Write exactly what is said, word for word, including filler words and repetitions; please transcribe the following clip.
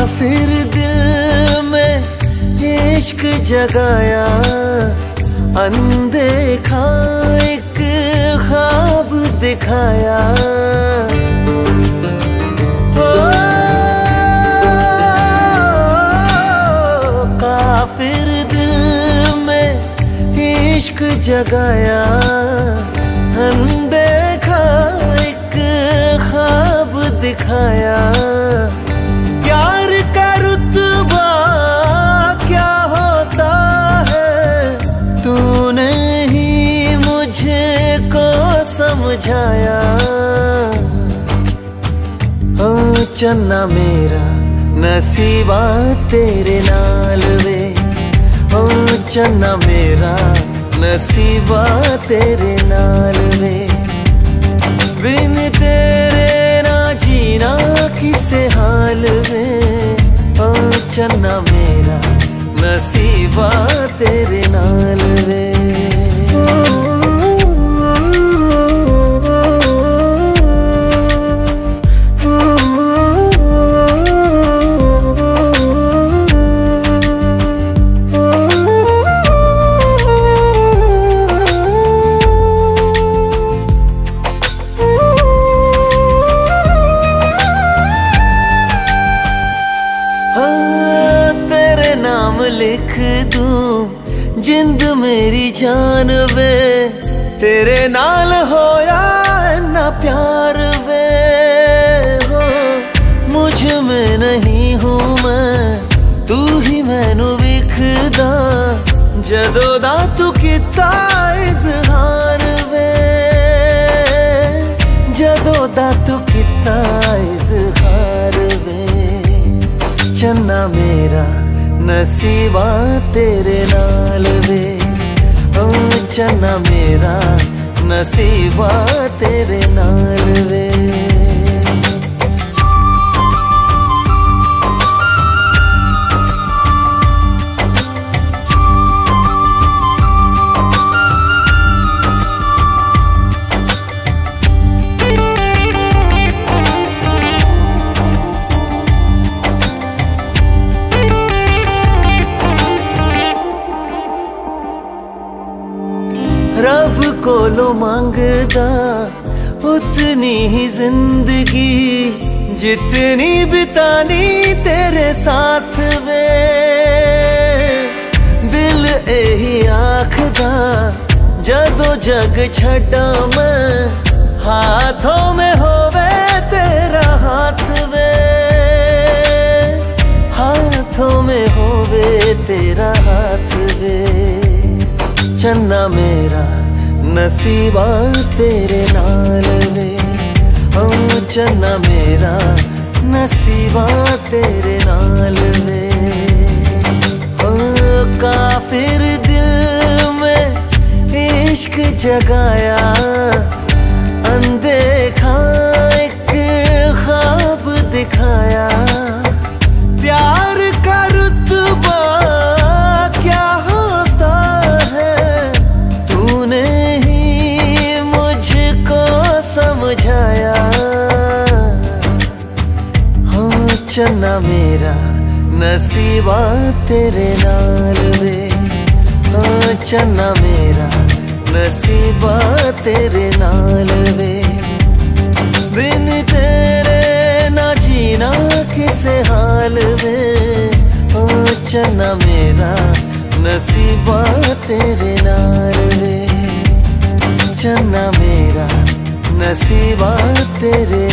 काफिर दिल में इश्क जगाया, अनदेखा एक ख्वाब दिखाया। हो काफिर दिल में इश्क जगाया, अनदेखा एक ख्वाब दिखाया। प्यार का रुतबा क्या होता है, तूने ही मुझे को समझाया। ओ चन्ना मेरा नसीबा तेरे नाल वे, ओ चन्ना मेरा नसीबा तेरे नाल वे। बिन तेरे ना जीना किसे हाल में, ओ चन्ना मेरा नसीबा तेरे नाल वे। लिख दूं जिंद मेरी जान वे, तेरे नाल होया ना प्यार वे। हो मुझ में नहीं हूँ मैं, तू ही मैनू विखदा, जदों दा तू किता इजहार वे, जदों दा तू किता इजहार वे। चन्ना मेरा नसीबा तेरे नाल वे, ओ चन्ना मेरा नसीबा तेरे नाल वे। रब कोलो मांगदा उतनी ही जिंदगी, जितनी बितानी तेरे साथ वे। दिल यही आखदा जदों जग छड्डा मैं, हाथों में होवे तेरा हाथ वे, हाथों में होवे तेरा हाथ वे। चन्ना मेरा नसीबा तेरे नाल वे, ओ चन्ना मेरा नसीबा तेरे नाल वे। ओ काफिर दिल में इश्क जगाया, अनदेखा एक ख्वाब दिखाया। प्यार का रुतबा क्या होता है, तूने ही मुझको समझाया। हो चन्ना मेरा नसीबा तेरे नाल वे, हो चन्ना मेरा नसीबा तेरे नाल वे। बिन तेरे ना जीना किसे हाल में, ओ चन्ना मेरा नसीबा तेरे नाल वे। चन्ना मेरा नसीबा तेरे